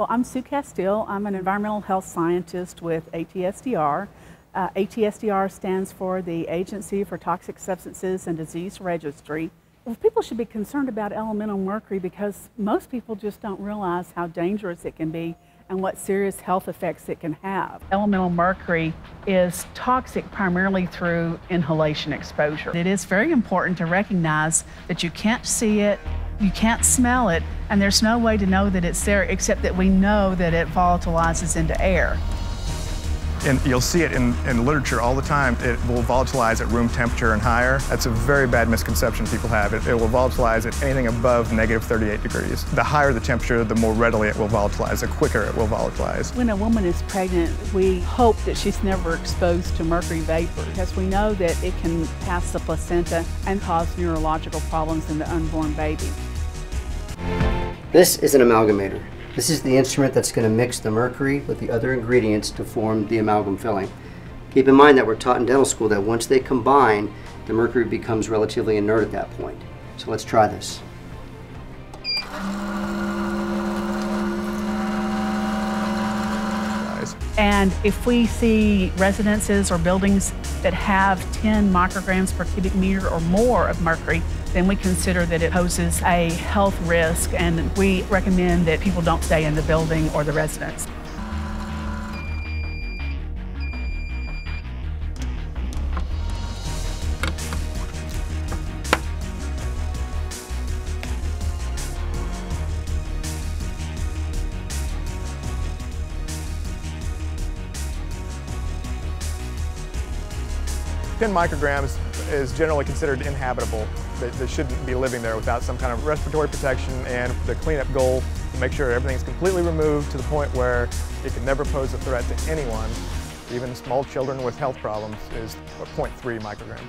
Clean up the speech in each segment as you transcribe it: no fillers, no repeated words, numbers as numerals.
Well, I'm Sue Castile. I'm an environmental health scientist with ATSDR. ATSDR stands for the Agency for Toxic Substances and Disease Registry. Well, people should be concerned about elemental mercury because most people just don't realize how dangerous it can be and what serious health effects it can have. Elemental mercury is toxic primarily through inhalation exposure. It is very important to recognize that you can't see it, you can't smell it, and there's no way to know that it's there except that we know that it volatilizes into air. And you'll see it in literature all the time. It will volatilize at room temperature and higher. That's a very bad misconception people have. It will volatilize at anything above -38 degrees. The higher the temperature, the more readily it will volatilize, the quicker it will volatilize. When a woman is pregnant, we hope that she's never exposed to mercury vapor because we know that it can pass the placenta and cause neurological problems in the unborn baby. This is an amalgamator. This is the instrument that's going to mix the mercury with the other ingredients to form the amalgam filling. Keep in mind that we're taught in dental school that once they combine, the mercury becomes relatively inert at that point. So let's try this. And if we see residences or buildings that have 10 micrograms per cubic meter or more of mercury, then we consider that it poses a health risk, and we recommend that people don't stay in the building or the residence. Ten micrograms is generally considered inhabitable. They shouldn't be living there without some kind of respiratory protection, and the cleanup goal to make sure everything's completely removed to the point where it can never pose a threat to anyone, even small children with health problems, is 0.3 micrograms.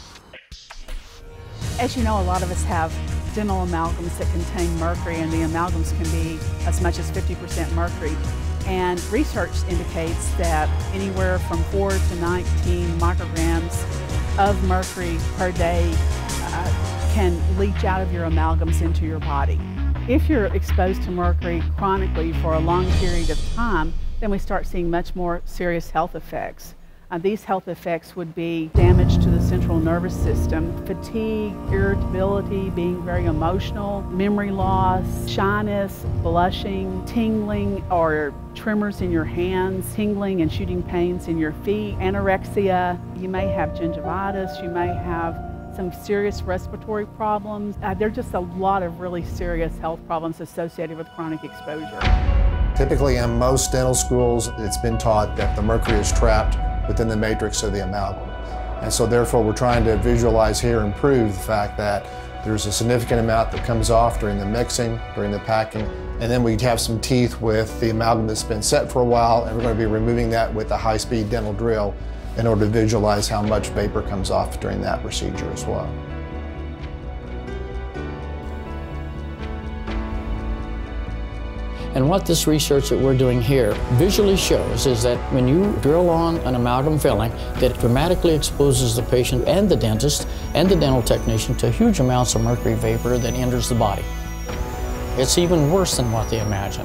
As you know, a lot of us have dental amalgams that contain mercury, and the amalgams can be as much as 50% mercury. And research indicates that anywhere from 4 to 19 micrograms of mercury per day can leach out of your amalgams into your body. If you're exposed to mercury chronically for a long period of time, then we start seeing much more serious health effects. These health effects would be damage to the central nervous system, fatigue, irritability, being very emotional, memory loss, shyness, blushing, tingling or tremors in your hands, tingling and shooting pains in your feet, anorexia. You may have gingivitis, you may have some serious respiratory problems. There are just a lot of really serious health problems associated with chronic exposure. Typically in most dental schools, it's been taught that the mercury is trapped within the matrix of the amalgam. And so therefore we're trying to visualize here and prove the fact that there's a significant amount that comes off during the mixing, during the packing, and then we have some teeth with the amalgam that's been set for a while, and we're going to be removing that with a high-speed dental drill in order to visualize how much vapor comes off during that procedure as well. And what this research that we're doing here visually shows is that when you drill on an amalgam filling, that it dramatically exposes the patient and the dentist and the dental technician to huge amounts of mercury vapor that enters the body. It's even worse than what they imagined.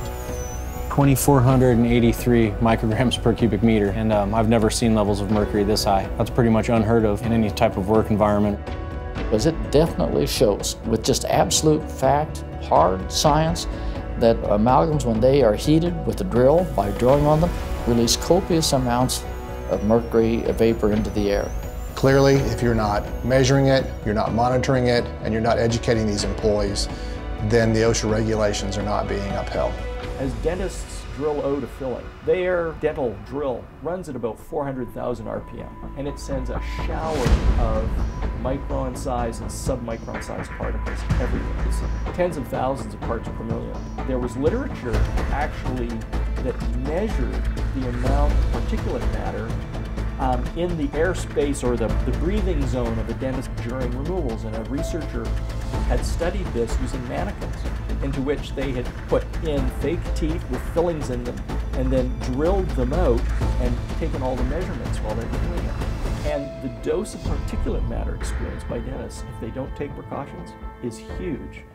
2,483 micrograms per cubic meter, and I've never seen levels of mercury this high. That's pretty much unheard of in any type of work environment. Because it definitely shows, with just absolute fact, hard science, that amalgams, when they are heated with the drill, by drilling on them, release copious amounts of mercury vapor into the air. Clearly, if you're not measuring it, you're not monitoring it, and you're not educating these employees, then the OSHA regulations are not being upheld. As dentists drill out a filling, their dental drill runs at about 400,000 RPM, and it sends a shower of micron size and submicron size particles everywhere. It's tens of thousands of parts per million. There was literature actually that measured the amount of particulate matter in the airspace or the breathing zone of a dentist during removals, and a researcher had studied this using mannequins into which they had put in fake teeth with fillings in them and then drilled them out and taken all the measurements while they were doing it. And the dose of particulate matter experienced by dentists, if they don't take precautions, is huge.